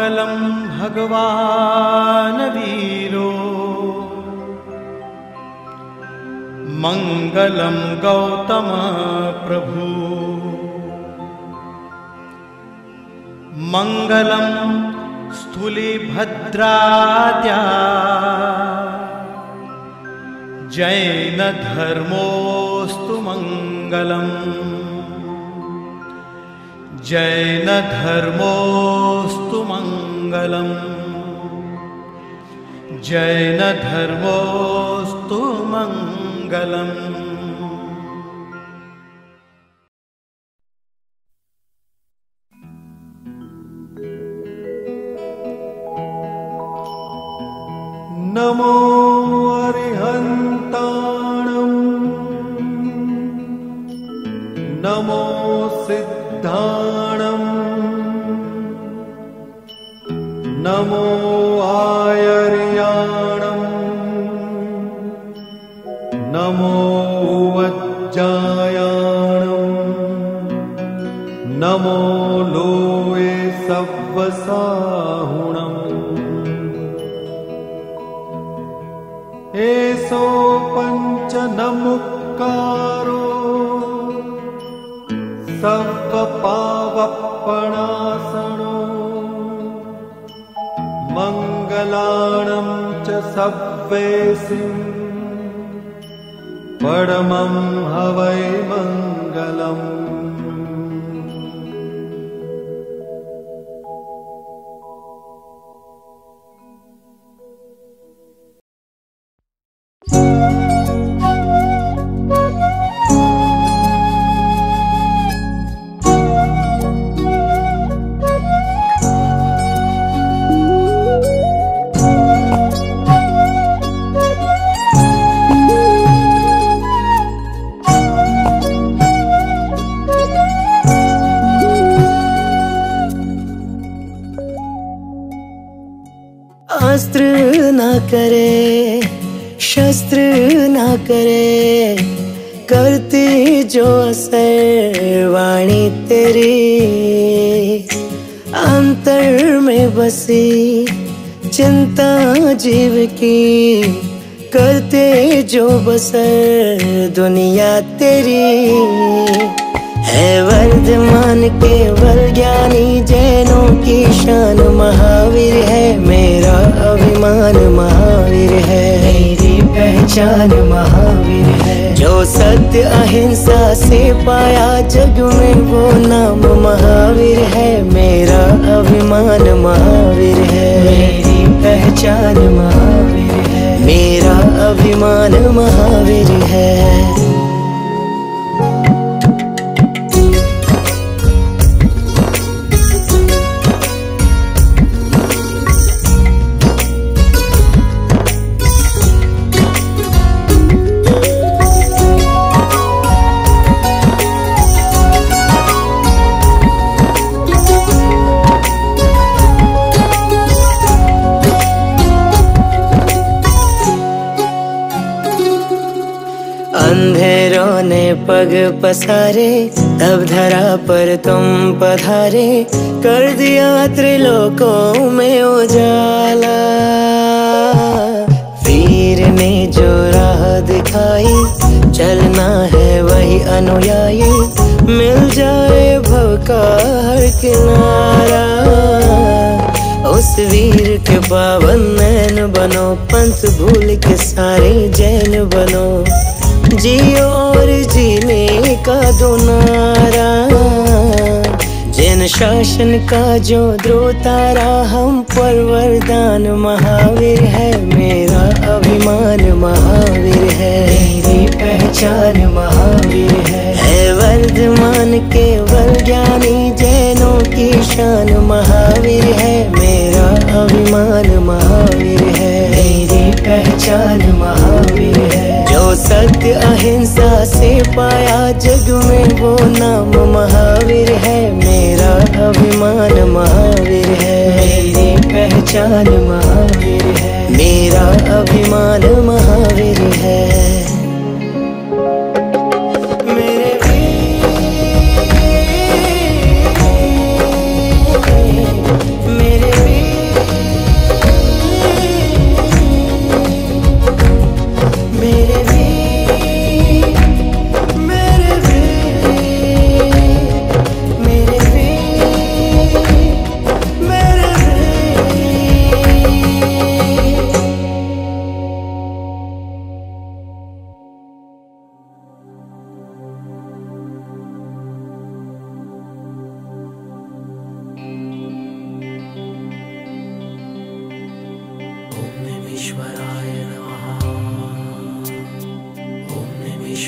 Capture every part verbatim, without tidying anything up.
मंगलम भगवान वीरो मंगलम गौतम प्रभु मंगलम स्थूलिभद्राद्या जैन धर्मोस्तु मंगलम जैन धर्मोस्तु मंगलम जैन धर्मोस्तु मंगलम। नमो अरिहन्ताणं नमो सिद्धाणं नमो आयर्याणं नमो वज्जायाणं नमो लोये सव्वसाहुणम् एसो पंच नमुक्कारो सर्वपावपणासनो मंगलाणं च सव्वेसिं परमं हवै मंगलम्। अस्त्र न करे शस्त्र न करे करती जो असर वाणी तेरी अंतर में बसी चिंता जीव की करते जो बसर दुनिया तेरी है वर्धमान केवल ज्ञानी जैनों की शान महावीर है मेरा अभिमान महावीर है मेरी पहचान महावीर है जो सत्य अहिंसा से पाया जग में वो नाम महावीर है मेरा अभिमान महावीर है मेरी पहचान महावीर है मेरा अभिमान महावीर है। अंधेरों ने पग पसारे तब धरा पर तुम पधारे कर दिया त्रिलोकों में उजाला वीर ने जो राह दिखाई चलना है वही अनुयायी मिल जाए भव का हर किनारा उस वीर के पावन नैन बनो पंथ भूल के सारे जैन बनो जियो और जीने का दो नारा जैन शासन का जो द्रोह तारा हम पर वरदान महावीर है मेरा अभिमान महावीर है मेरी पहचान महावीर है है वर्धमान केवल ज्ञानी जैनों की शान महावीर है मेरा अभिमान महावीर है मेरी पहचान महावीर है जो सत्य अहिंसा से पाया जग में वो नाम महावीर है मेरा अभिमान महावीर है मेरी पहचान महावीर है मेरा अभिमान महावीर है। मेरे वीर मेरे वीर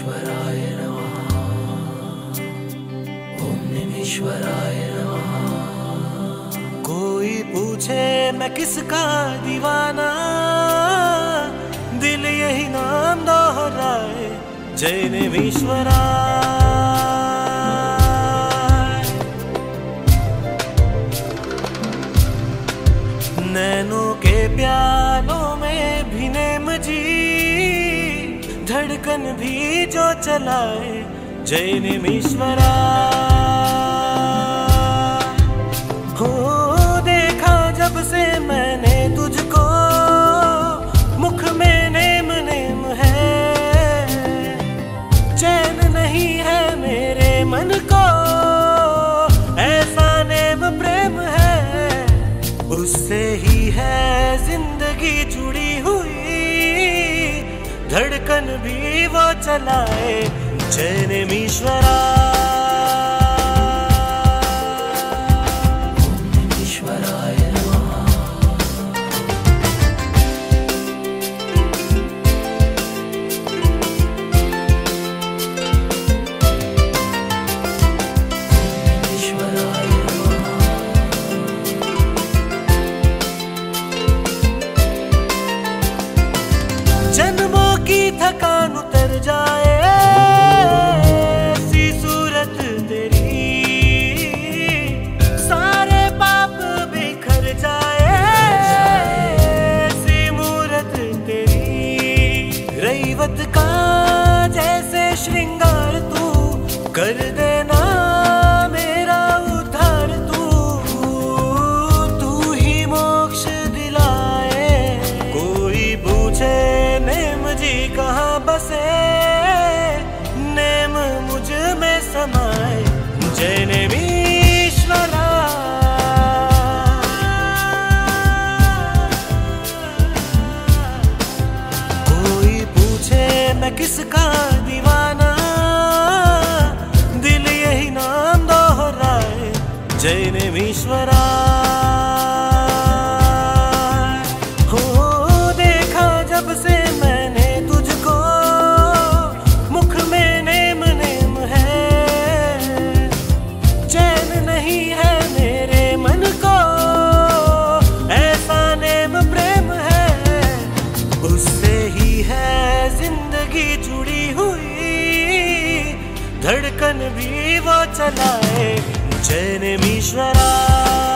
निमीश्वराय नमः। ओम निमीश्वराय नमः। कोई पूछे मैं किसका दीवाना, दिल यही नाम दोहराए, जय निमीश्वराय। नैनों के प्यालों में भी नेम जी, धड़कन भी जो चलाए, जय निमीश्वराय। हो देखा जब से मैंने तुझको, मुख में नेम नेम है, चैन नहीं है मेरे मन को, ऐसा नेम प्रेम है, उससे ही है जिंदगी जुड़ी हुई, धड़कन भी वो चलाए, जय निमीश्वराय। जन्मों की थकान उतर जाए, सी सूरत तेरी, सारे पाप बिखर जाए, सी मूरत तेरी, रईवत का जैसे श्रृंगार तू कर देना मेरा उद्धार, तू तू ही मोक्ष दिलाए। कोई पूछे नेम जी कहाँ बसे, नेम मुझ में समाए, जय निमीश्वराय। कोई पूछे मैं किसका दीवाना, दिल यही नाम दोहराए, जय निमीश्वराय। हो देखा जब से मैंने तुझको, मुख में नेम नेम है, चैन नहीं है मेरे मन को, ऐसा नेम प्रेम है, उससे ही है जिंदगी जुड़ी हुई, धड़कन भी वो चलाए, जय निमीश्वराय।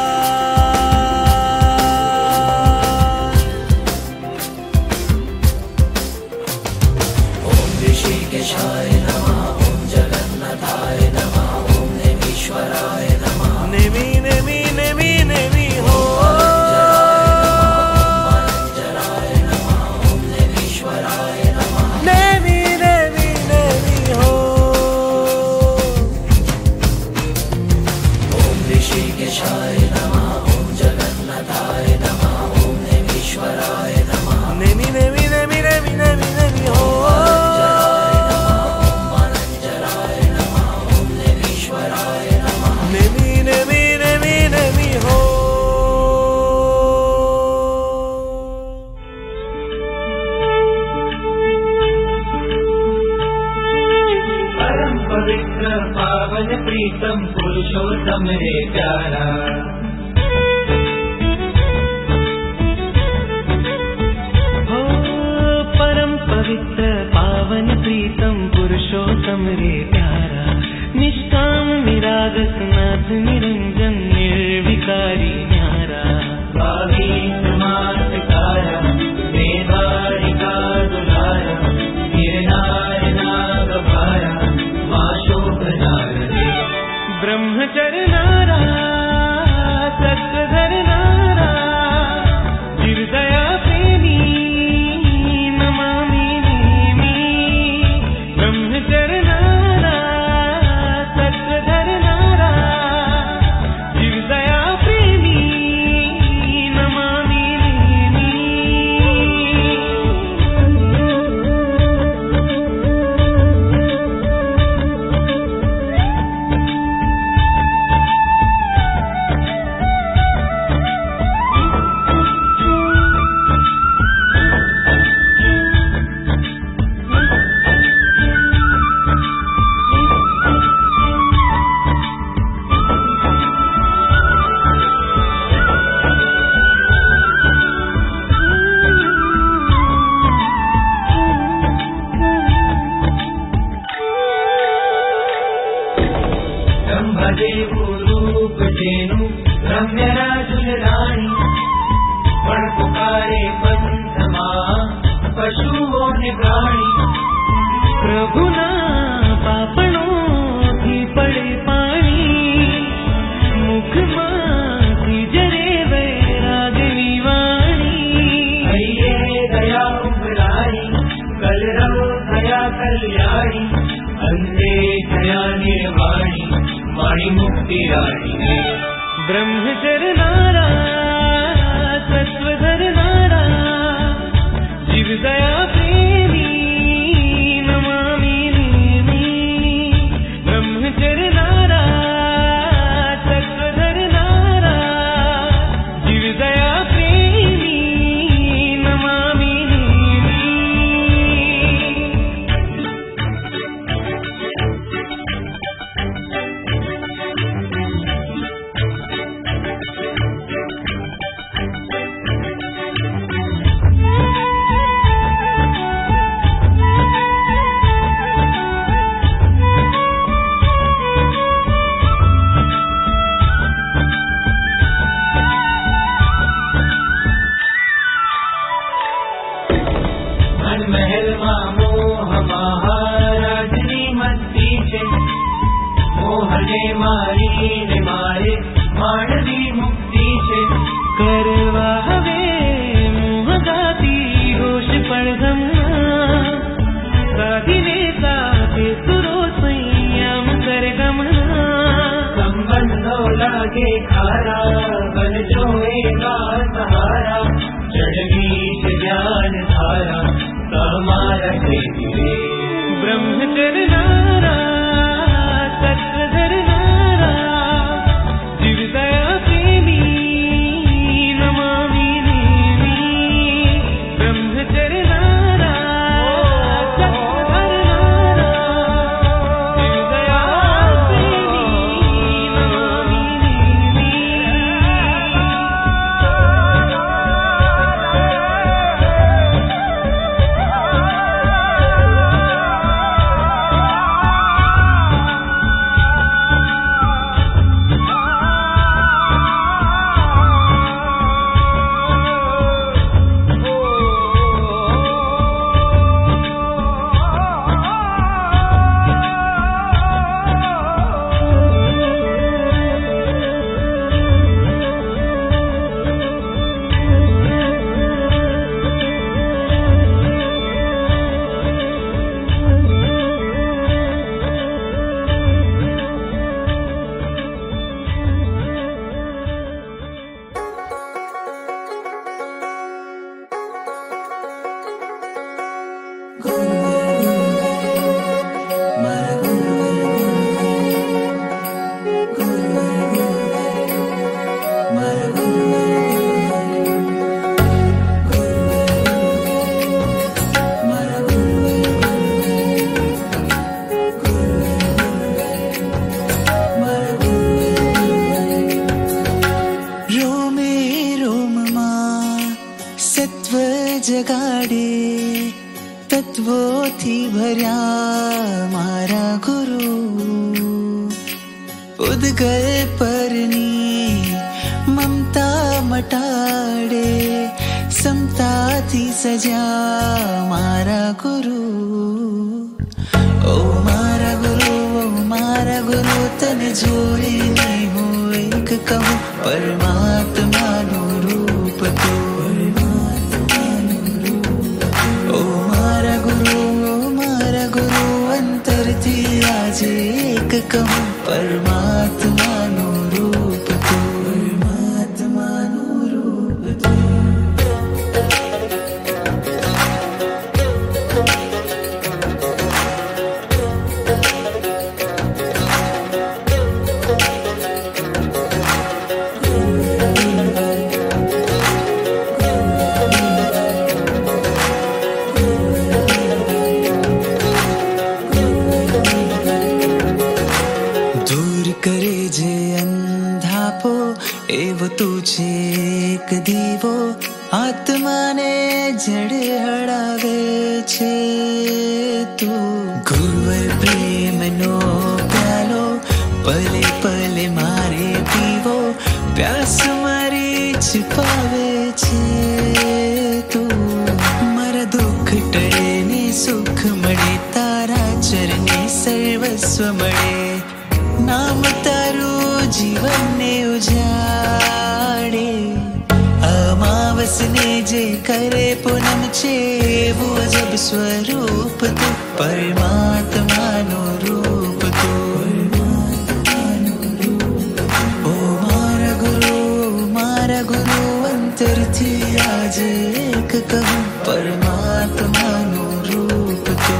ओम ऋषिकेशाय नमः, ओम जगन्नाथाय नमः, ओम निमीश्वराय नमः। नेमि नेमि नेमि नेमि हो, जराय नमः, ओम निमीश्वराय नमः। नेमि नेमि नेमि हो, ओम ऋषिकेशाय नमः, ओम जगन्नाथाय नमः, ओम निमीश्वराय नमः। नेमि नेमि नेमि नेमि नेमि नेमि हो, नेमि नेमि नेमि नेमि हो। परम पवित्र पावन प्रीतम पुरुषोत्तम रे प्यारा, हो परम पवित्र पावन प्रीतम पुरुषोत्तम रे प्यारा, निष्काम निरागस नाथ निरंजन निर्विकारी न्यारा। बावीस मास तारा, मेधारिका दुलारा, गिरनार नाग भारा, माशोक नारदे। ब्रह्मचर्य नारा, सत्धर नारा, निर्दया प्रेमी नमामि नेमि। ब्रह्मचर्य नारा, મહાદેવું રૂપ જેનું રમ્ય રાજુલ રાણી પણ પુકારે પંથમાં પશુઓ ને પ્રાણી પ્રભુના પાપણોથી પડે પાણી મુખમાંથી જરે વૈરાગની વાણી હૈયે દયા ઉભરાણી કલરવ થયા કલ્યાણી અંતે થયા નિર્વાણી માણી મુક્તિ રાણી બ્રહ્મચર નારા સત્વધર નારા જીવ દયા પ્રેમી નમામિ નિમી બ્રહ્મચર નારા સત્વધર નારા જીવ દયા પ્રેમી નમામિ નિમી મહેલમાં મોહ મહારાજની મસ્તી છે મોહને મારીને મારે માણવી મુક્તિ છે કરવા હવે મોહગાતી હોશ પડઘમણા સાધીને સાથે સુરો સંયમ સરગમણા સંબંધો લાગે ખારા બનજો એવા સહારા ચડવી છે જ્ઞાન ધારા તમારા ધીરે બ્રહ્મચર નારા સત્વધર નારા જીવ દયા પ્રેમી નમામિ નિમી બ્રહ્મચર નારા સત્વધર નારા જીવ દયા પ્રેમી નમામિ જગાડે તત્વોથી ભર્યા મારા ગુરુ ઉદગલ પરની મમતા મટાડે સમતાથી સજા મારા ગુરુ ઓ મારા ગુરુ ઓ મારા ગુરુ તને જોઈને હું એક કહું પરમાત્માનું રૂપ તું આજે એક કહું પરમાત્માનું રૂપ તું પરમાત્માનું રૂપ તું તું છે એક દીવો આત્માને જડે હળાવે છે તું ગુરુવર પ્રેમનો પ્યાલો पले पले मारे पीवो प्यास मारी छिपावे छे तू मारा दुख टळे ने सुख मळे तारा चरणे सर्वस्व मळे नाम तारू जीवन ने उजाड़े अमावस ने जे करे पूनम छे वो जब स्वरूप तू परमात्मा नो रूप तू ओ मारा गुरु मारा गुरु अंतर थी आज एक कहूँ परमात्मा नो रूप तू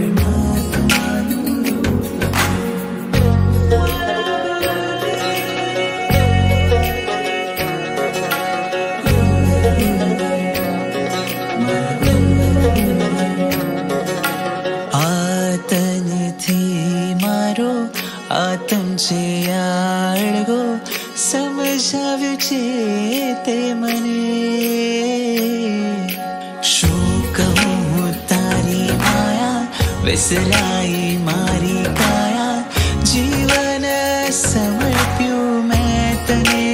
आतम छे आळगो समजाव्યું છે તે મને શું કહું તારી માયા વિસરાઈ મારી કાયા જીવન સમર્પ્યું મેં તને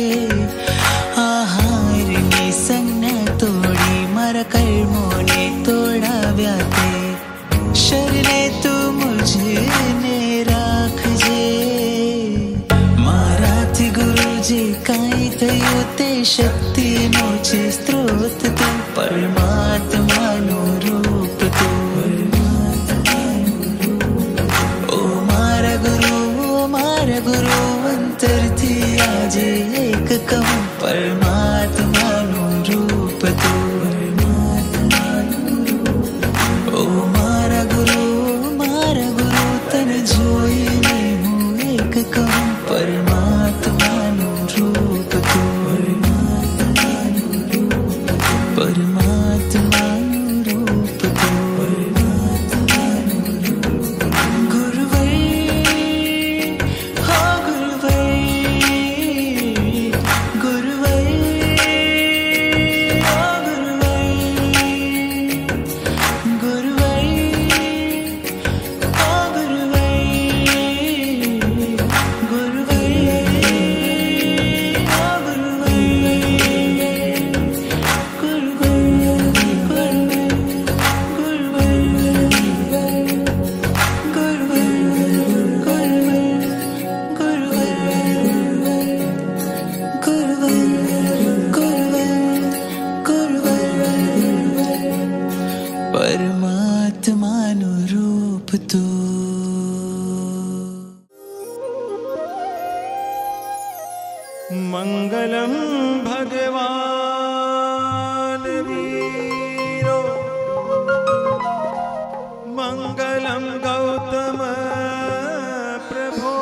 આહારની સંજ્ઞા તોડી મારા કર્મોને તોડાવ્યા તે શરણે તું મુझे माराथी गुरुजी काई थयो ते शक्ति नो छे स्त्रोत तू परमात्मा नो रूप तू ओ मारा गुरु ओ मारा गुरु अंतर थी आज एक कहूँ परमात्मा नो रूप तू ओ मारा गुरु मारा गुरु तन जोईने हूँ एक कहूँ परमात्मा नो रूप तू परमात्मा नो रूप तू गुरुवर हो गुरुवर गुरुवर हो गुरुवर गुरुवर हो गुरुवर परमात्माનું રૂપ તું મંગલમ ભગવાન વીરો મંગલમ ગૌતમ પ્રભો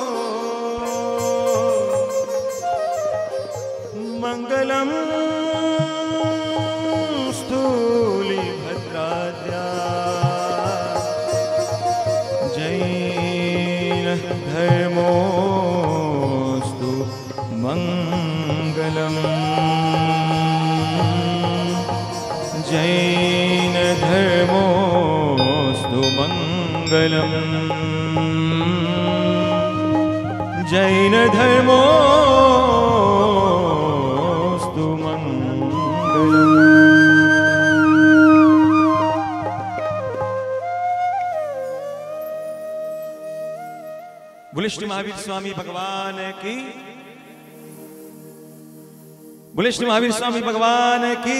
મંગલમ स्थूलिभद्राद्या जैन धर्मोस्तु मंगलम जैन धर्मोस्तु मंगलम जैन धर्मोस्तु मंगलम। बोले श्री महावीर स्वामी भगवान की, बोले श्री महावीर स्वामी भगवान की।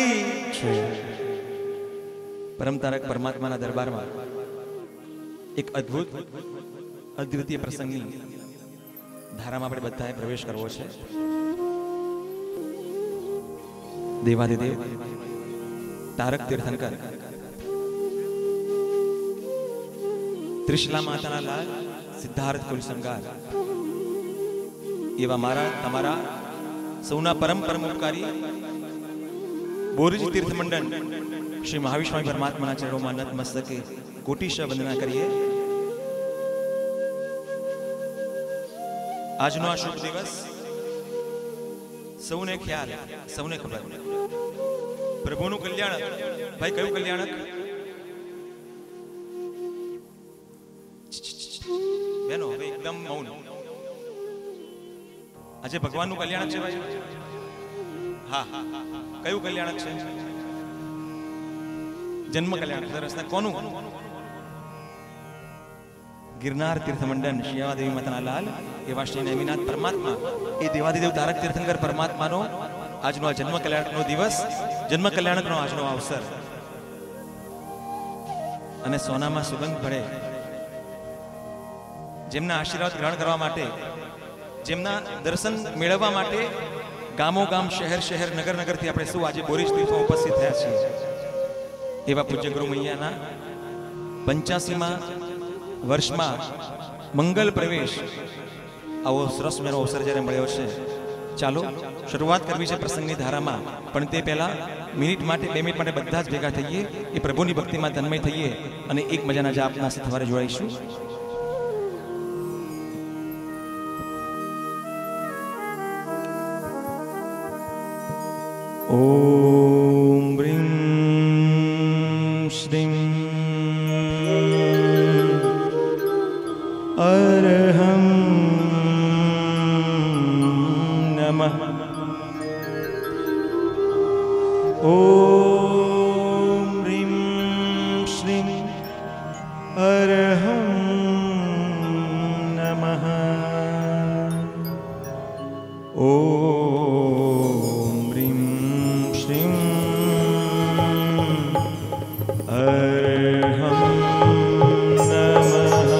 परम तारक परमात्मा ना दरबार में एक अद्भुत अद्वितीय प्रसंगनी धारा में આપણે બધાએ પ્રવેશ કરવો છે। દેવાધિદેવ તારક તીર્થંકર ત્રિશલા માતાના લાલ સિદ્ધાર્થ કુલસંગાર એવા મારા તમારા સૌના પરમ પરમ ઉપકારી બોરીજી તીર્થ મંડળ શ્રી મહાવીર સ્વામી પરમાત્માના ચરણોમાં નતમસ્તકે કોટીશ વંદના કરીએ। આજનો આ શુભ દિવસ સૌને ખ્યાલ, સૌને ખબર પ્રભુનું કલ્યાણક। ભાઈ કયું કલ્યાણક? બેનો હવે એકદમ મૌન। આજે ભગવાનનું કલ્યાણ છે ભાઈ. હા, કયું કલ્યાણ છે? જન્મ કલ્યાણ. સરસ. કોનું? ગિરનાર તીર્થમંડન શિયાદેવી માતાના લાલ એવા શ્રી નેમિનાથ પરમાત્મા, એ દેવાધિદેવ તારક તીર્થંકર પરમાત્માનો આજનો આ જન્મ કલ્યાણકનો દિવસ, જન્મ કલ્યાણકનો આજનો અવસર. અને સોનામાં સુગંધ ભળે, જેમના આશીર્વાદ ગ્રહણ કરવા માટે, જેમના દર્શન મેળવવા માટે ગામો ગામ, શહેર શહેર, નગર નગરથી આપણે શું આજે બોરીજ તીર્થમાં ઉપસ્થિત થયા છીએ. એવા પૂજ્ય ગુરુ મૈયાના પંચ્યાસીમાં વર્ષમાં મંગલ પ્રવેશ, આવો સરસ મજાનો અવસર જ્યારે મળ્યો છે. ચાલો શરૂઆત કરવી છે પ્રસંગની ધારામાં, પણ તે પહેલા મિનિટ માટે, બે મિનિટ માટે બધા જ ભેગા થઈએ, એ પ્રભુની ભક્તિમાં તન્મય થઈએ અને એક મજાના જાપના સથવારે જોડાઈશું. ઓમ બ્રીમ શ્રીમ અરહં નમઃ. ઓમ બ્રીમ શ્રીમ અરહં નમઃ. ઓમ બ્રીમ શ્રીમ અરહં નમઃ.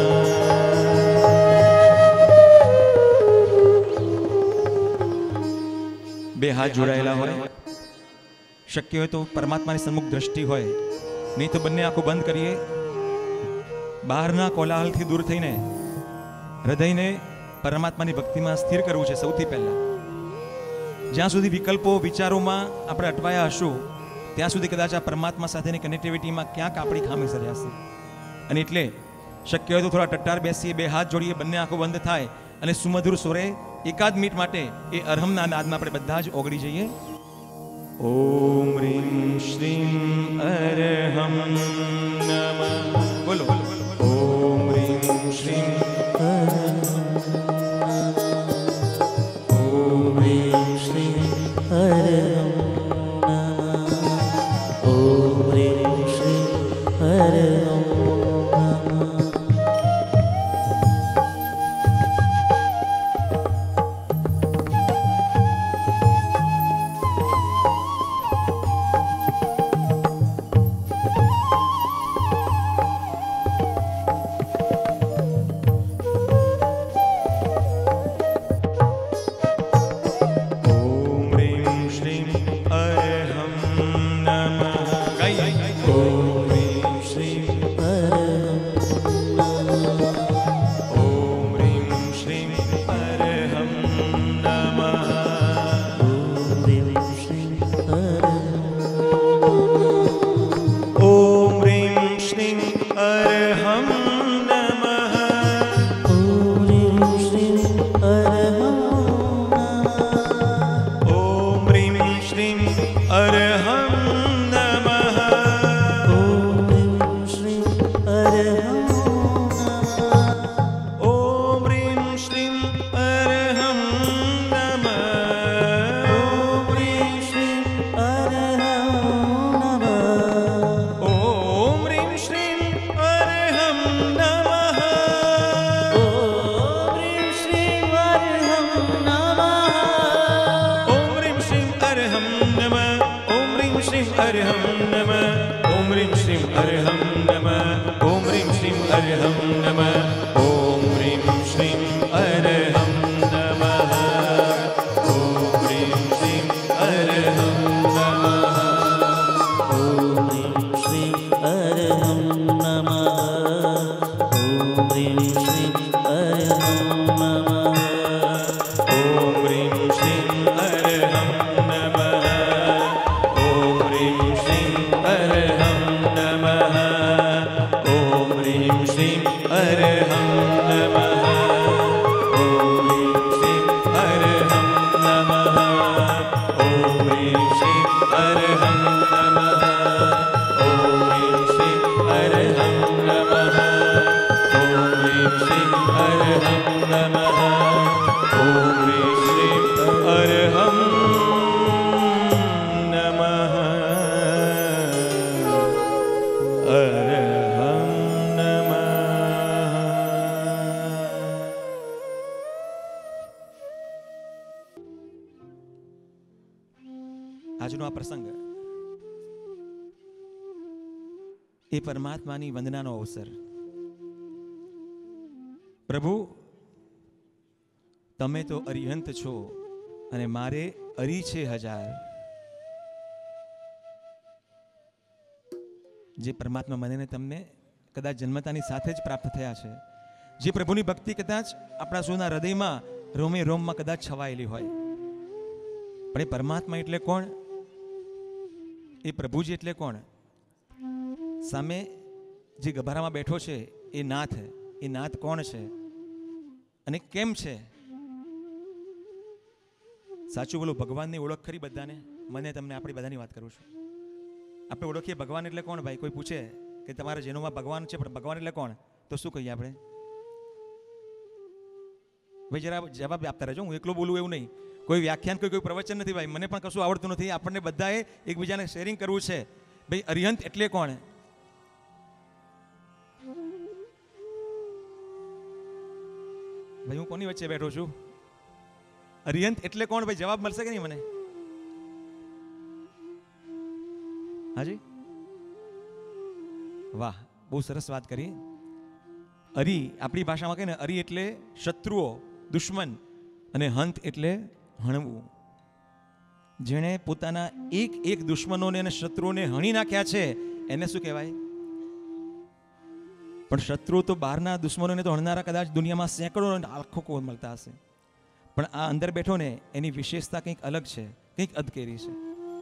બે હાથ જોડાયેલા હોય, શક્ય હોય તો પરમાત્માની સન્મુખ દ્રષ્ટિ હોય, નહીં તો બંને આંખો બંધ કરીએ. બહારના કોલાહલથી દૂર થઈને હૃદયને પરમાત્માની ભક્તિમાં સ્થિર કરવું છે. સૌથી પહેલા જ્યાં સુધી વિકલ્પો, વિચારોમાં આપણે અટવાયા હશું, ત્યાં સુધી કદાચ આ પરમાત્મા સાથેની કનેક્ટિવિટીમાં ક્યાંક આપણી ખામી સર્જાશે. અને એટલે શક્ય હોય તો થોડા ટટ્ટાર બેસીએ, બે હાથ જોડીએ, બંને આંખો બંધ થાય અને સુમધુર સ્વરે એકાદ મિનિટ માટે એ અરહમના નાદમાં આપણે બધા જ ઓગળી જઈએ. ઓમ રીમ શ્રીમ અરહં નમઃ. બોલો. ઓમ રીમ શ્રીમ અરહં. ઓમ રીમ શ્રીમ અરહં નમઃ. ઓમ રીમ શ્રીમ અરહં નમઃ. ઓમ શ્રી અરહમ નમઃ અરહમ નમઃ. આજનો આ પ્રસંગ એ પરમાત્માની વંદનાનો અવસર. પ્રભુ, તમે તો અરિહંત છો અને મારે અરી છે હજાર. જે પરમાત્મા મને ને તમને કદાચ જન્મતાની સાથે જ પ્રાપ્ત થયા છે, જે પ્રભુની ભક્તિ કદાચ આપણા સૌના હૃદયમાં રોમે રોમમાં કદાચ છવાયેલી હોય, પણ એ પરમાત્મા એટલે કોણ? એ પ્રભુજી એટલે કોણ? સામે જે ગભારામાં બેઠો છે એ નાથ, એ નાથ કોણ છે અને કેમ છે? સાચું બોલો, ભગવાનની ઓળખ ખરી બધાને? મને તમને આપણી બધાની વાત કરું છું. આપણે ઓળખીએ ભગવાન એટલે કોણ? ભાઈ કોઈ પૂછે કે તમારા જેનોમાં ભગવાન છે, પણ ભગવાન એટલે કોણ? તો શું કહીએ આપણે? ભાઈ જરા જવાબ આપતા રહેજો. હું એકલો બોલું એવું નહીં, કોઈ વ્યાખ્યાન, કોઈ કોઈ પ્રવચન નથી ભાઈ. મને પણ કશું આવડતું નથી. આપણને બધાએ એકબીજાને શેરિંગ કરવું છે. ભાઈ અરિહંત એટલે કોણ? ભાઈ હું કોની વચ્ચે બેઠો છું? અરિહંત એટલે કોણ? ભાઈ જવાબ મળશે કે નહીં મને? હાજી, વાહ, બહુ સરસ વાત કરી. અરી આપણી ભાષામાં કહે ને, અરી એટલે શત્રુઓ, દુશ્મન, અને હંત એટલે હણવું. જેણે પોતાના એક એક દુશ્મનોને અને શત્રુઓને હણી નાખ્યા છે એને શું કહેવાય? પણ શત્રુઓ તો બહારના દુશ્મનોને તો હણનારા કદાચ દુનિયામાં સેંકડો લાખો મળતા હશે, પણ આ અંદર બેઠો ને એની વિશેષતા કંઈક અલગ છે, કંઈક અદકેરી છે.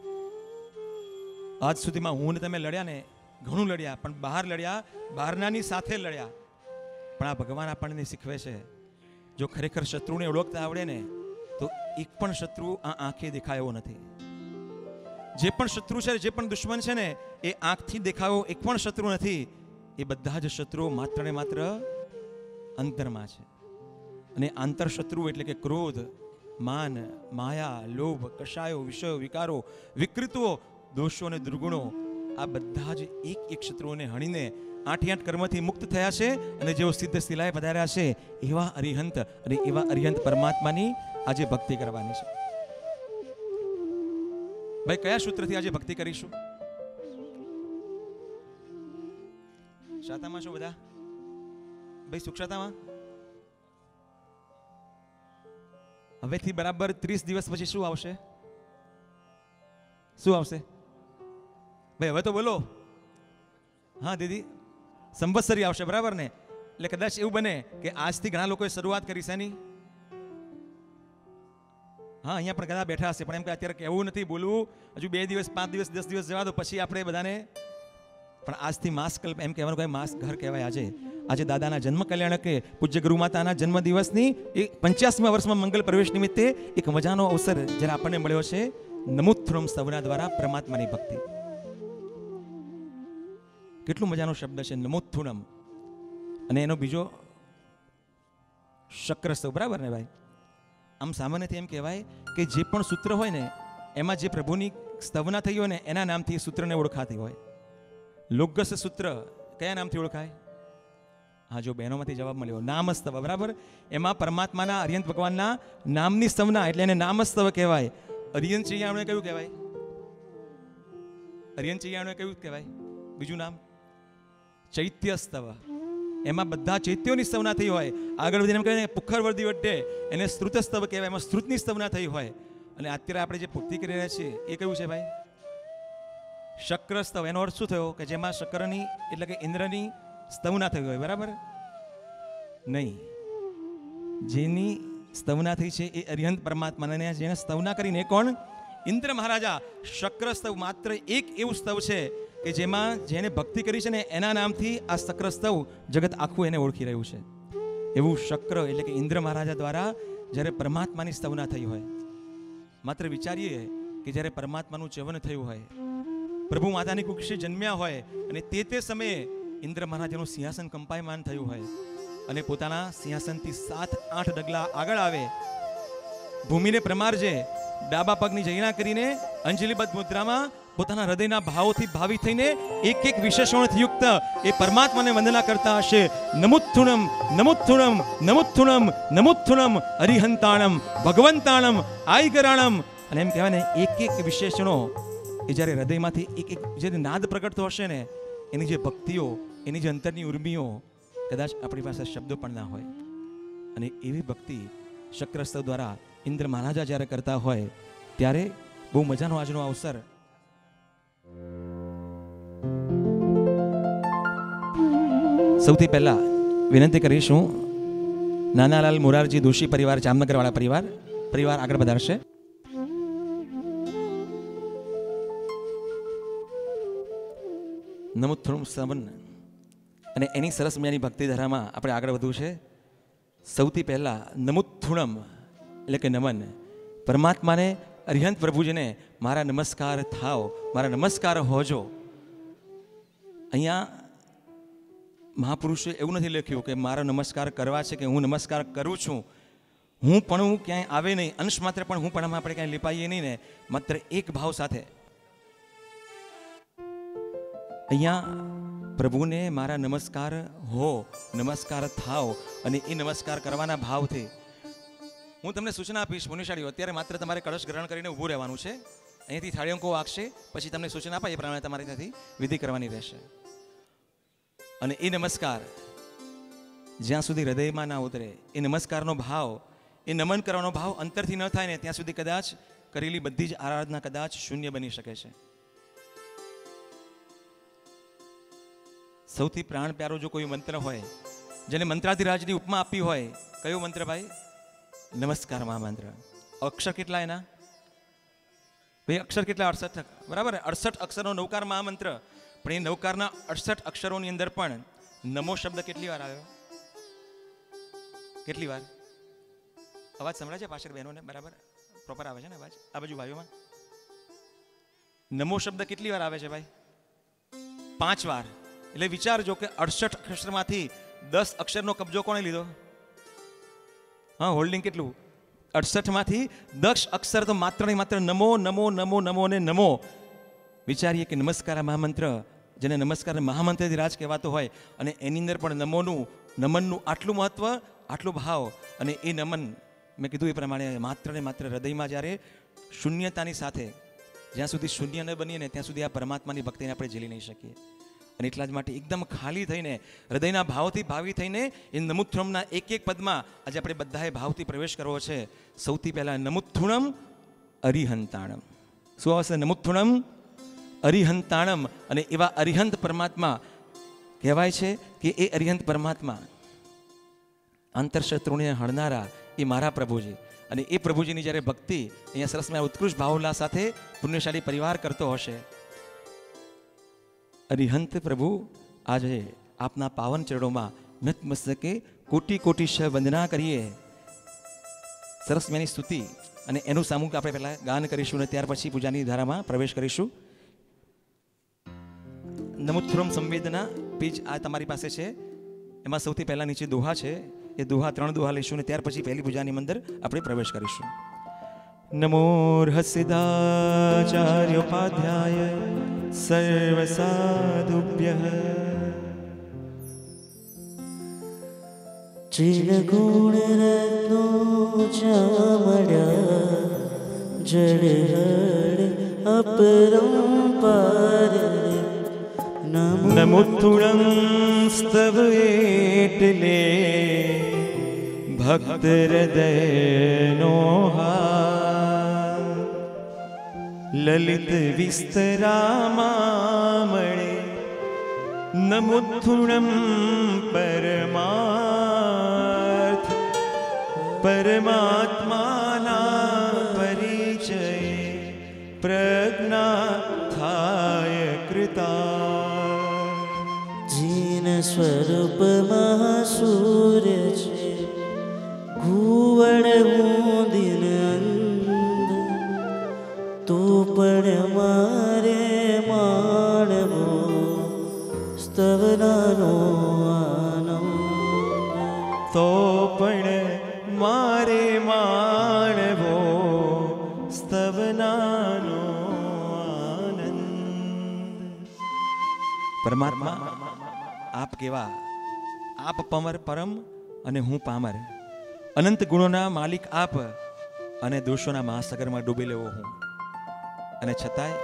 આજ સુધીમાં હું ને તમે લડ્યા ને, ઘણું લડ્યા, પણ બહાર લડ્યા, બહારનાની સાથે લડ્યા. પણ આ ભગવાન આપણને શીખવે છે, જો ખરેખર શત્રુને ઓળખતા આવડે ને તો એક પણ શત્રુ આ આંખે દેખાયો નથી. જે પણ શત્રુ છે, જે પણ દુશ્મન છે ને, એ આંખથી દેખાયો એક પણ શત્રુ નથી. એ બધા જ શત્રુઓ માત્ર ને માત્ર અંતરમાં છે. અને આંતર શત્રુ એટલે કે ક્રોધ, માન, માયા, લોભ, કષાયો, વિષયો, વિકારો, વિકૃતિઓ, દોષો અને દુર્ગુણો, આ બધા જ એક એક શત્રુઓને હણીને આઠ આઠ કર્મથી મુક્ત થયા છે. અને જેઓ સિદ્ધ શિલાએ પધાર્યા છે એવા અરિહંત અને એવા અરિહંત પરમાત્માની આજે ભક્તિ કરવાની છે. ભાઈ કયા સૂત્રથી આજે ભક્તિ કરીશું? શાતામાં છો બધા? ભાઈ સુક્ષાતામાં? હવેથી બરાબર ત્રીસ દિવસ પછી શું આવશે? શું આવશે ભાઈ? હવે તો બોલો. હા દીદી, સંવત્સરી આવશે, બરાબર ને? એટલે કદાચ એવું બને કે આજથી ઘણા લોકોએ શરૂઆત કરી છે. હા, અહીંયા પણ ઘણા બેઠા હશે, પણ એમ કે અત્યારે કહેવું નથી, બોલવું. હજુ બે દિવસ, પાંચ દિવસ, દસ દિવસ જવા દો, પછી આપણે બધાને. પણ આજથી માસ કલ્પ એમ કહેવાનું કઈ માસ ઘર કહેવાય. આજે આજે દાદાના જન્મ કલ્યાણકે પૂજ્ય ગુરુ માતાના જન્મ દિવસની એ પંચ્યાસમા વર્ષમાં મંગલ પ્રવેશ નિમિત્તે એક મજાનો અવસર જ્યારે આપણને મળ્યો છે. નમોથ્રમ સવના દ્વારા પરમાત્માની ભક્તિ. કેટલું મજાનો શબ્દ છે નમોથુનમ. અને એનો બીજો શક્રસ્તવ, બરાબર ને ભાઈ? આમ સામાન્યથી એમ કહેવાય કે જે પણ સૂત્ર હોય ને એમાં જે પ્રભુની સ્તવના થઈ હોય ને એના નામથી એ સૂત્રને ઓળખાતી હોય. લોગસ સૂત્ર કયા નામથી ઓળખાય? હા, જો બહેનોમાંથી જવાબ મળ્યો, નામસ્તવ, બરાબર? એમાં પરમાત્માના અરિહંત ભગવાનના નામની સ્તવના એટલે એને નામસ્તવ કહેવાય. અરિહંત ચૈયાણુએ કયું કહેવાય? અરિહંત ચૈયાણુએ કયું કહેવાય? બીજું નામ ચૈત્ય સ્તવ. એમાં બધા ચૈત્યોની સ્તવના થઈ હોય. આગળ વધીને એમ કહેવાય પુખર વર્દી વડે એને સ્ત્રુત સ્તવ કહેવાય, એમાં સ્ત્રુતની સ્તવના થઈ હોય. અને અત્યારે આપણે જે ભક્તિ કરી રહ્યા છીએ એ કયું છે ભાઈ? શક્ર સ્તવ. એનો અર્થ શું થયો? કે જેમાં શક્રની એટલે કે ઇન્દ્રની સ્તવના થઈ હોય, બરાબર? નહીં, જેની સ્તવના થઈ છે એ અરિહંત પરમાત્માને જેને સ્તવના કરીને કોણ? ઇન્દ્ર મહારાજા. શક્ર સ્તવ માત્ર એક એવું સ્તવ છે કે જેમાં જેને ભક્તિ કરી છે ને એના નામથી આ શક્ર સ્તવ જગત આખું એને ઓળખી રહ્યું છે. એવું શક્ર એટલે કે ઇન્દ્ર મહારાજા દ્વારા જ્યારે પરમાત્માની સ્તવના થઈ હોય. માત્ર વિચારીએ કે જ્યારે પરમાત્માનું ચવન થયું હોય, પ્રભુ માતાની કુક્ષે જન્મ્યા હોય અને તે તે સમયે ઇન્દ્ર મહારાજાનું સિંહાસન કંપાયમાન થયું હોય અને પોતાના સિંહાસનથી સાત આઠ ડગલા આગળ આવે ભૂમિને પ્રમારજે, ડાબા પગની જૈના કરીને અંજલિબદ્ધ મુદ્રામાં પોતાના હૃદયના ભાવોથી ભાવિત થઈને એક એક વિશેષણોથી યુક્ત એ પરમાત્માને વંદના કરતા હશે. નમુત્થુણમ નમુત્થુણમ નમુત્થુણમ નમુત્થુણમ હરિહંતાણમ ભગવંતાણમ આઈગરાણમ. અને એમ કહેવાય ને, એક એક વિશેષણો એ જ્યારે હૃદયમાંથી એક એક જે નાદ પ્રગટ થશે ને, એની જે ભક્તિઓ, એની જે અંતરની ઉર્મિઓ, કદાચ આપણી પાસે શબ્દો પણ ના હોય. અને એવી ભક્તિ શક્રસ્તવ દ્વારા ઇન્દ્ર મહારાજા જ્યારે કરતા હોય ત્યારે બહુ મજાનો આજનો અવસર. સૌથી પહેલા વિનંતી કરીશું, નાનાલાલ મોરારજી દોશી પરિવાર, જામનગર વાળા પરિવાર પરિવાર આગળ વધારશે. નમુત્થુણમ સવન અને એની સરસ મજાની ભક્તિ ધારામાં આપણે આગળ વધવું છે. સૌથી પહેલા નમુત્થુણમ એટલે કે નમન, પરમાત્માને, અરિહંત પ્રભુજીને મારા નમસ્કાર થાવ, મારા નમસ્કાર હોજો. અહીંયા મહાપુરુષે એવું નથી લખ્યું કે મારો નમસ્કાર કરવા છે કે હું નમસ્કાર કરું છું. હું પણ હું ક્યાંય આવે નહીં, અંશ માત્ર પણ હું પણ આપણે ક્યાંય લીપાઈએ નહીં ને, માત્ર એક ભાવ સાથે અહીંયા પ્રભુને મારા નમસ્કાર હો, નમસ્કાર થાવ. અને એ નમસ્કાર કરવાના ભાવથી હું તમને સૂચના આપીશ પુણ્યશાળીઓ, અત્યારે માત્ર તમારે કળશ ગ્રહણ કરીને ઊભું રહેવાનું છે. અહીંયાથી થાળીઓકો વાગશે, પછી તમને સૂચના અપાય એ પ્રમાણે તમારી ત્યાંથી વિધિ કરવાની રહેશે. અને એ નમસ્કાર જ્યાં સુધી હૃદયમાં ના ઉતરે, એ નમસ્કારનો ભાવ, એ નમન કરવાનો ભાવ અંતરથી ન થાય ને, ત્યાં સુધી કદાચ કરેલી બધી જ આરાધના કદાચ શૂન્ય બની શકે છે. સૌથી પ્રાણ પ્યારો જો કોઈ મંત્ર હોય, જેને મંત્રાધિરાજની ઉપમા આપી હોય, કયો મંત્ર ભાઈ? નમસ્કાર મહામંત્ર. અક્ષર કેટલા એના ભાઈ? અક્ષર કેટલા? અડસઠ, બરાબર. અડસઠ અક્ષરનો નવકાર મહામંત્ર. પણ એ નવકારના અડસઠ અક્ષરોની અંદર પણ નમો શબ્દ કેટલી વાર આવ્યો? કેટલી વાર? અવાજ સંભળાય છે પાછળ બહેનોને? બરાબર પ્રોપર આવે છે ને અવાજ? આ બાજુ ભાઈઓમાં નમો શબ્દ કેટલી વાર આવે છે ભાઈ? પાંચ વાર. એટલે વિચારજો કે અડસઠ અક્ષરમાંથી દસ અક્ષરનો કબજો કોણે લીધો? હા, હોલ્ડિંગ કેટલું? અડસઠ માંથી દસ અક્ષર તો માત્ર ને માત્ર નમો નમો નમો નમો ને નમો. વિચારીએ કે નમસ્કાર મહામંત્ર, જેને નમસ્કાર મહામંત્રથી રાજ કહેવાતો હોય, અને એની અંદર પણ નમોનું, નમનનું આટલું મહત્વ, આટલો ભાવ. અને એ નમન મેં કીધું એ પ્રમાણે માત્ર ને માત્ર હૃદયમાં જ્યારે શૂન્યતાની સાથે, જ્યાં સુધી શૂન્ય ન બનીએ ને ત્યાં સુધી આ પરમાત્માની ભક્તિને આપણે ઝીલી નહીં શકીએ. અને એટલા જ માટે એકદમ ખાલી થઈને, હૃદયના ભાવથી ભાવી થઈને એ નમુત્થુણમના એક એક પદમાં આજે આપણે બધાએ ભાવથી પ્રવેશ કરવો છે. સૌથી પહેલા નમુત્થુણમ અરિહંતાણમ. શું આવશે? નમુત્થુણમ અરિહંતાણમ. અને એવા અરિહંત પરમાત્મા કહેવાય છે કે એ અરિહંત પરમાત્મા આંતરશત્રુને હણનારા એ મારા પ્રભુજી. અને એ પ્રભુજીની જ્યારે ભક્તિ અહીંયા સરસમાં ઉત્કૃષ્ટ ભાવોલ્લાસ સાથે પુણ્યશાળી પરિવાર કરતો હશે, અરિહંત પ્રભુ આજે આપના પાવન ચરણોમાં નતમસ્તકે કોટી કોટી શ વંદના કરીએ. સરસ મેની સ્તુતિ અને એનું સામૂહિક આપણે પહેલા ગાન કરીશું અને ત્યાર પછી પૂજાની ધારામાં પ્રવેશ કરીશું. નમુત્થુણમ સંવેદના પેજ આ તમારી પાસે છે. એમાં સૌથી પહેલા નીચે દોહા છે. એ દોહા ત્રણ દોહા લઈશું અને ત્યાર પછી પહેલી પૂજાની અંદર આપણે પ્રવેશ કરીશું. નમો હસિદાચાર્યોપાધ્યાય સર્વ સાધુભ્યઃ. ચિલ ગુણ રત્નો ચામડ્યા જડહડ અપરંપાર. નમુત્થુણમ સ્તવ એટલે ભક્ત હૃદયનો હાર. લલિત વિસ્તરામાં મળે નમુત્થુણમ પરમાર્થ. પરમાત્માના પરિચય પ્રજ્ઞા થાય કૃતા. જીન સ્વરૂપમાં સૂર્ય છે, ઘુવડ હું દિન અંધ. તું પણ મારે માણવો સ્તવનાનો આનંદ. તો પણ મારે માણવો સ્તવનાનો આનંદ. પરમાત્મા આપ કેવા, આપ પમર પરમ અને હું પામર, અનંત ગુણોના માલિક આપ અને દોષોના મહાસાગરમાં ડૂબેલો હું. અને છતાંય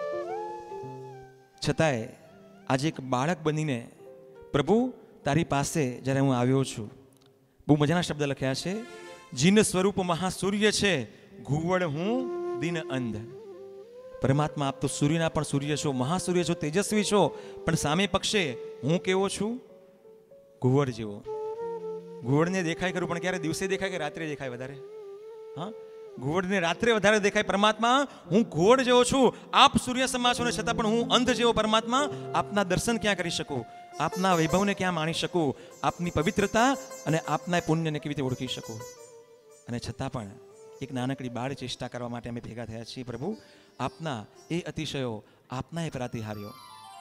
છતાંય આજે એક બાળક બનીને પ્રભુ તારી પાસે જ્યારે હું આવ્યો છું, બહુ મજાના શબ્દ લખ્યા છે. જીન સ્વરૂપ મહાસૂર્ય છે, ઘુવડ હું દિન અંધ. પરમાત્મા આપ તો સૂર્યના પણ સૂર્ય છો, મહાસૂર્ય છો, તેજસ્વી છો, પણ સામે પક્ષે હું કેવો છું? ઘુવડ જેવો. ઘુવડને દેખાય ખરું, પણ ક્યારે દિવસે દેખાય કે રાત્રે દેખાય વધારે? હા, ઘુવડને રાત્રે વધારે દેખાય. પરમાત્મા હું ઘુવડ જેવો છું, આપ સૂર્ય સમા છો, ને છતાં પણ હું અંધ જેવો. પરમાત્મા આપના દર્શન ક્યાં કરી શકું? આપના વૈભવને ક્યાં માણી શકું? આપની પવિત્રતા અને આપના પુણ્યને કેવી રીતે ઓળખી શકું? અને છતાં પણ એક નાનકડી બાળ ચેષ્ટા કરવા માટે અમે ભેગા થયા છીએ. પ્રભુ આપના એ અતિશયો, આપના એ પ્રાતિહાર્યો.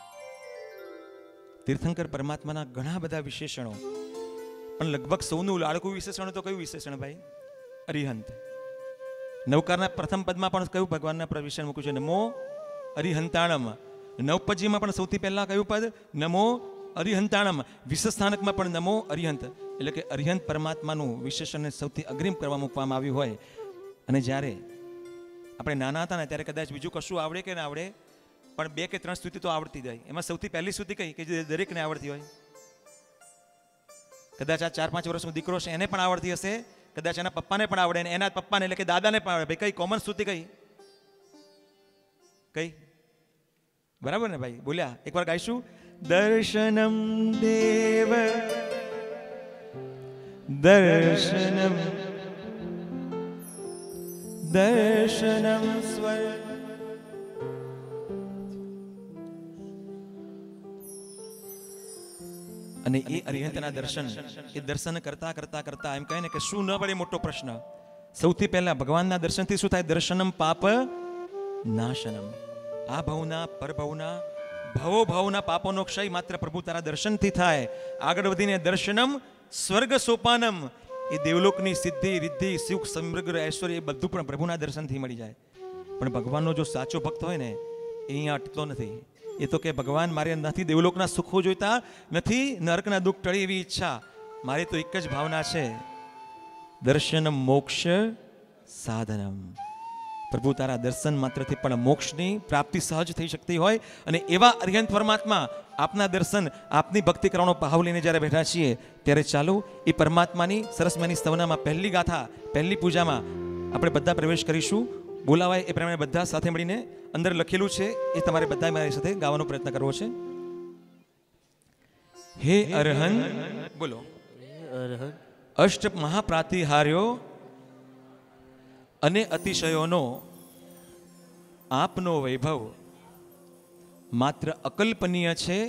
તીર્થંકર પરમાત્માના ઘણા બધા વિશેષણો, પણ લગભગ સૌનું લાડકું વિશેષણ તો કયું વિશેષણ ભાઈ? અરિહંત. નવકારના પ્રથમ પદમાં પણ કયું ભગવાનના વિશેષણ મૂક્યું છે? નમો અરિહંતાણમ. નવપદજીમાં પણ સૌથી પહેલા કયું પદ? નમો અરિહંતાણમ. વિશેષસ્થાનકમાં પણ નમો અરિહંત, એટલે કે અરિહંત પરમાત્માનું વિશેષણને સૌથી અગ્રિમ કરવા મૂકવામાં આવ્યું હોય. અને જ્યારે આપણે નાના હતા ને ત્યારે કદાચ બીજું કશું આવડે કે ના આવડે, પણ બે કે ત્રણ સ્તુતિ તો આવડતી જાય. એમાં સૌથી પહેલી સ્તુતિ કઈ કે જે દરેકને આવડતી હોય? કદાચ આ ચાર પાંચ વર્ષનો દીકરો છે એને પણ આવડતી હશે, કદાચ એના પપ્પાને પણ આવડે, ને એના પપ્પાને એટલે કે દાદાને પણ આવડે. ભાઈ કઈ કોમન સ્તુતિ કઈ કઈ? બરાબર ને ભાઈ? બોલ્યા? એકવાર ગાઈશું. દર્શનમ દેવ દર્શનમ દર્શનમ સ્વર. અને એ અરિહંતના દર્શન, એ દર્શન કરતા કરતા કરતા એમ કહે ને કે શું ન પડે મોટો પ્રશ્ન. સૌથી પહેલા ભગવાનના દર્શનથી શું થાય? દર્શનમ પાપ નાશનમ. આ ભવના પરભવના ભવો ભવના પાપોનો ક્ષય માત્ર પ્રભુ તારા દર્શનથી થાય. આગળ વધીને દર્શનમ સ્વર્ગ સોપાનમ. એ દેવલોકની સિદ્ધિ રિદ્ધિ સુખ સમૃદ્ધ ઐશ્વર્ય એ બધું પણ પ્રભુના દર્શનથી મળી જાય. પણ ભગવાનનો જો સાચો ભક્ત હોય ને, એ અહીંયા અટતો નથી. એ તો કે ભગવાન મારે નથી દેવલોકના સુખો જોઈતા, નથી નરકના દુઃખ ટળે એવી ઈચ્છા, મારે તો એક જ ભાવના છે, દર્શનમ મોક્ષ સાધનમ. પ્રભુ તારા દર્શન માત્રથી પણ મોક્ષની પ્રાપ્તિ સહજ થઈ શકતી હોય. અને એવા અરિહંત પરમાત્મા આપના દર્શન, આપની ભક્તિ કરવાનો ભાવ લઈને જ્યારે બેઠા છીએ, ત્યારે ચાલો એ પરમાત્માની સરસમયની સ્તવનામાં પહેલી ગાથા, પહેલી પૂજામાં આપણે બધા પ્રવેશ કરીશું. બોલાવાય એ પ્રમાણે બધા સાથે મળીને અંદર લખેલું છે એ તમારે બધા મારી સાથે ગાવાનો પ્રયત્ન કરવો છે. હે અરહંત, બોલો. અષ્ટ મહાપ્રાતિહાર્યો અને અતિશયોનો આપનો વૈભવ માત્ર અકલ્પનીય છે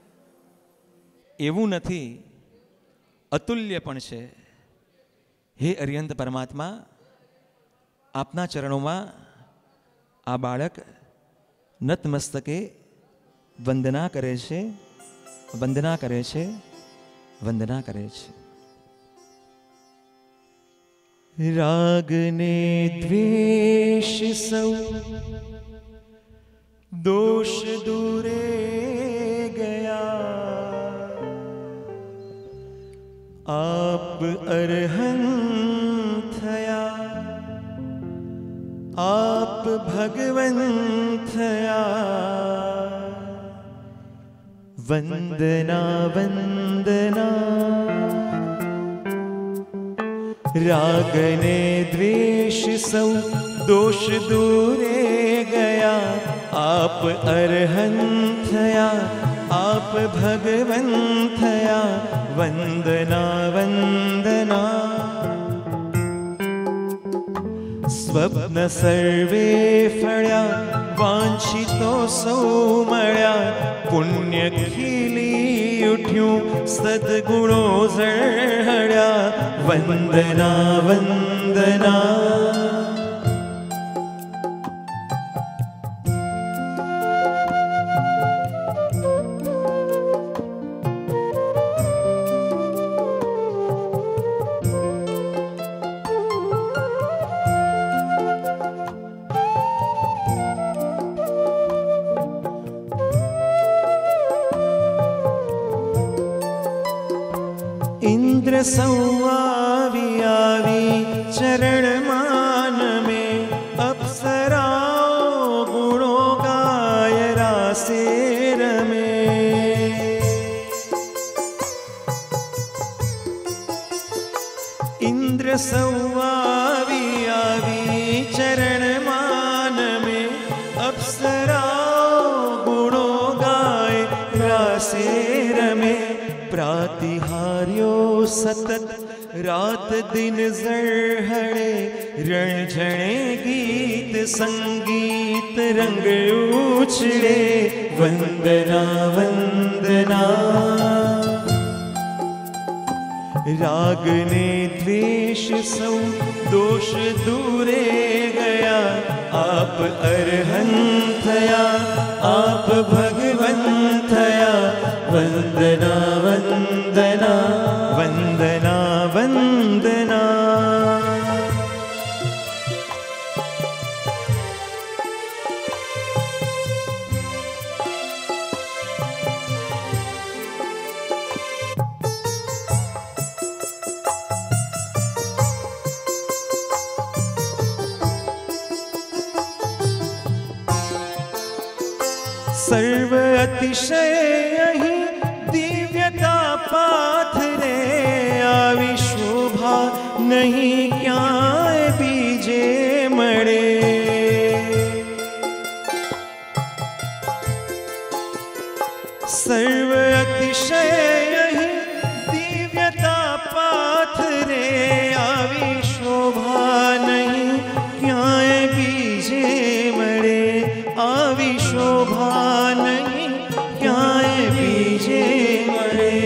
એવું નથી, અતુલ્ય પણ છે. હે અરિહંત પરમાત્મા, આપના ચરણોમાં આ બાળક નતમસ્તકે વંદના કરે છે, વંદના કરે છે, વંદના કરે છે. રાગને દ્વેષ સૌ દોષ દૂરે ગયા, આપ અરહંત થયા, આપ ભગવન થયા. વંદના વંદના. રાગને દ્વેષ સૌ દોષ દૂરે ગયા, આપ અરહંત થયા, આપ ભગવન થયા. વંદના વંદના. સ્વપ્ન સર્વે ફળ્યા, વાંછિતો સૌ મળ્યા, પુણ્ય ખીલી ઉઠ્યું, સદગુણો ઝળહળ્યા. વંદના વંદના. इंद्र संवावी आवी चरण मान में अप्सराओ गुणों गाय रासेर में। इंद्र संवावी आवी चरण मान में अप्सराओ गुणों गाय रासेर में। प्रातिहार्यो सतत रात दिन जरहड़े रण झणे गीत संगीत रंग उछले वंदना वंदना। राग ने द्वेष सौ दोष दूरे गया आप अरहंत थया आप भगवंत थया वंदना वंदना वंदना वंदना। सर्व अतिशय यही दिव्यता पाथरे आवी शोभा नहीं क्या बीजे मड़े। सर्व अतिशय यही दिव्यता पाथरे आवी शोभा नहीं क्या बीजे मड़े। आवी शोभा नहीं क्या बीजे मरे।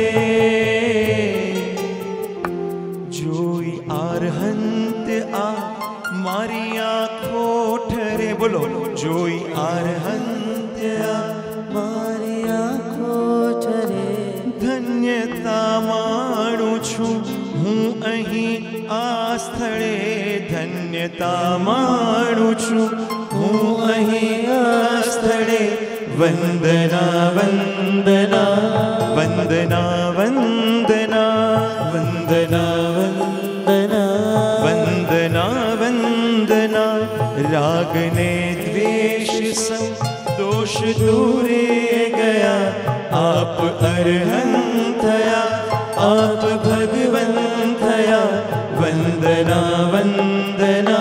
जोई आरहंत आ मारी आँखों ठरे बोलो जोई आरहंत आ मारी आँखों ठरे। धन्यता माणू छू हूँ अहीं आ स्थळे धन्यता माणू छू हूँ अहीं आ स्थळे। वंदना वंदना वंदना वंदना वंदना वंदना वंदना वंदना। राग ने द्वेष सब दोष दूरे गया आप अरहंत थया आप भगवंत थया वंदना वंदना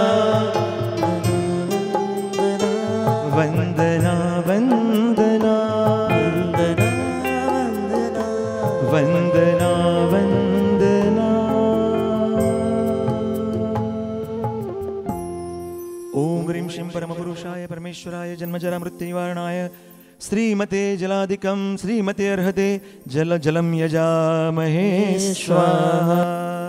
वंदना वंदना वंदना वंदना। ओम ह्रीं श्रीं परमपुरुषाय परमेश्वराय जन्मजरा मृत्युनिवारणाय श्रीमते जलादिकं श्रीमते अर्हते जल जलं यजामहे स्वाहा।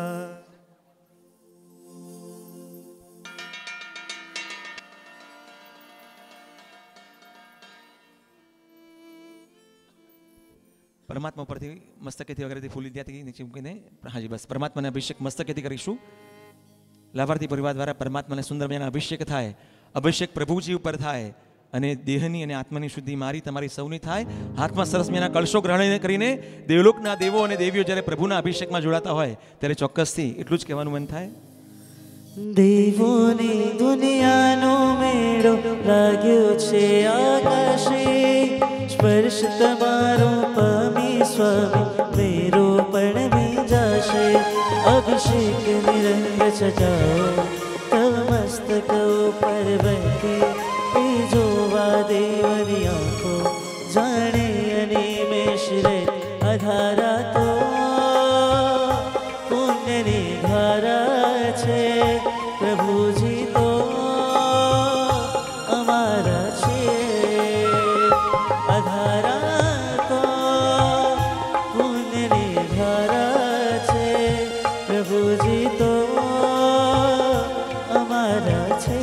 परमात्मा परथी मस्तकेथी वगैरेથી ફૂલ લીધ્યાથી નીચે મૂકીને હાજી બસ પરમાત્માને અભિષેક મસ્તકેથી કરીશું. લાભાર્થી પરિવાર દ્વારા પરમાત્માને સુંદર મજાના અભિષેક થાય. અભિષેક પ્રભુજી ઉપર થાય અને દેહની અને આત્માની શુદ્ધિ મારી તમારી સૌની થાય. હાથમાં સરસ મજાના કળશો ગ્રહણ કરીને દેવલોકના દેવો અને દેવીઓ જ્યારે પ્રભુના અભિષેકમાં જોડાતા હોય ત્યારે ચોક્કસથી એટલું જ કહેવાનું મન થાય. દેવોની દુનિયાનો મેળો લાગ્યો છે આકાશે સ્પર્શ તમારો પામી સ્વામી મેરો પણ ભીજાશે. અભિષેક નિરંગ સજાઓ તવ મસ્તક ઉપર બનતી એ જોવા દેવની આંખો જાણે અનિમેષ રે અધારા તો પુણ્યની ધારા છે. પ્રભુજી તો અમારા છે અધારા તો પુણ્યની ધારા છે. પ્રભુજી તો અમારા છે.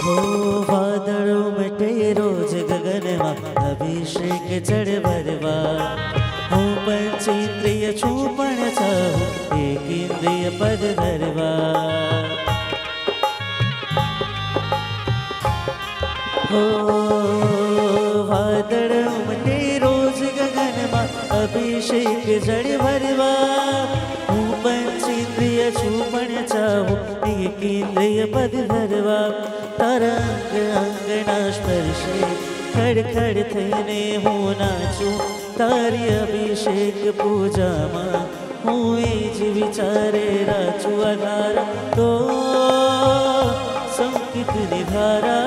हो વાદળો મટે રોજ ગગનમાં અભિષેક ચડ ભરવા હું પંચેન્દ્રિય છું પણ ચાહું એક ઇન્દ્રિય પદ ધરવા हो વાદળો મટે રોજ ગગનમાં અભિષેક જડ ભરવા હું પંચેન્દ્રિય છું પણ ચાહું એક ઇન્દ્રિય પદ ધરવા તારા અંગ અંગના સ્પર્શે ખડખડ થઈને હું નાચું તારી અભિષેક પૂજામાં હું એ જ વિચારે રાચું આધાર તો સંકિતની ધારા